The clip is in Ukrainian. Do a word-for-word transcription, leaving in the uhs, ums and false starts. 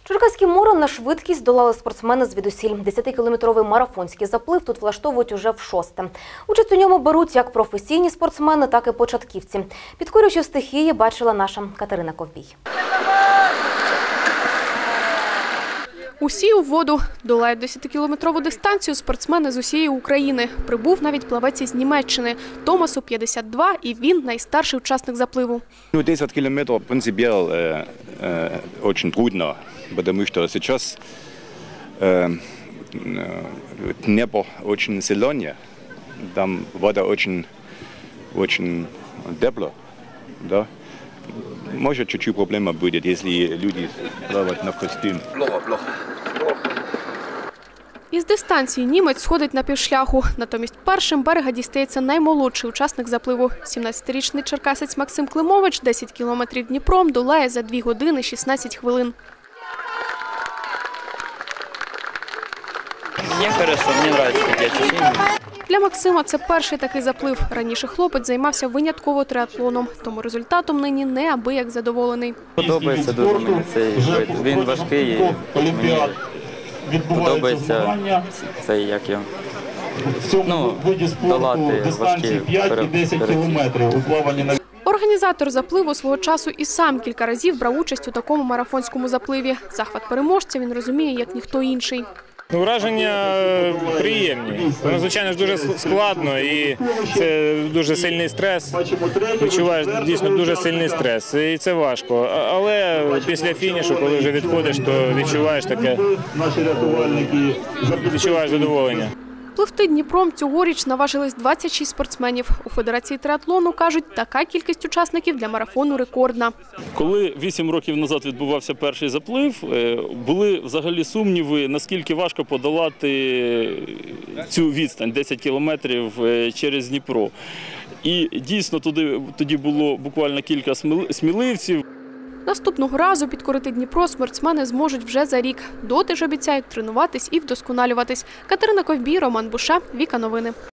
Черкаське море на швидкість долали спортсмени звідусіль. Десятикілометровий марафонський заплив тут влаштовують уже в шосте. Участь у ньому беруть як професійні спортсмени, так і початківці. Підкорюючи стихії, бачила наша Катерина Ковбій. Усі у воду. Долають десятикілометрову дистанцію спортсмени з усієї України. Прибув навіть плавець із Німеччини. Томасу п'ятдесят два, і він найстарший учасник запливу. Ну, десять километров принципиально э, э, очень трудно, потому что сейчас э, э, небо очень зеленое, там вода очень, очень тепло, да. Может, чуть-чуть проблема будет, если люди плавают на костюм. Плохо, плохо. Із дистанції німець сходить на півшляху. Натомість першим берега дістається наймолодший учасник запливу. сімнадцятирічний черкасець Максим Климович десять кілометрів Дніпром долає за дві години шістнадцять хвилин. Мені хорошо, мені подобається таке відчуття. Для Максима це перший такий заплив. Раніше хлопець займався винятково триатлоном, тому результатом нині неабияк задоволений. Подобається дуже мені цей вид. Він важкий і мені подобається цей, як його, ну, долати важкі перепади. Організатор запливу свого часу і сам кілька разів брав участь у такому марафонському запливі. Захват переможця він розуміє, як ніхто інший. Враження приємні. Воно, звичайно ж, дуже складно і це дуже сильний стрес. Відчуваєш дійсно дуже сильний стрес. І це важко. Але після фінішу, коли вже відходиш, то відчуваєш таке, відчуваєш задоволення. Пливти Дніпром цьогоріч наважились двадцять шість спортсменів. У Федерації триатлону кажуть, така кількість учасників для марафону рекордна. Коли вісім років назад відбувався перший заплив, були взагалі сумніви, наскільки важко подолати цю відстань – десять кілометрів через Дніпро. І дійсно туди, тоді було буквально кілька сміливців. Наступного разу підкорити Дніпро спортсмени зможуть вже за рік. Доти ж обіцяють тренуватись і вдосконалюватись. Катерина Ковбій, Роман Буша, Віка Новини.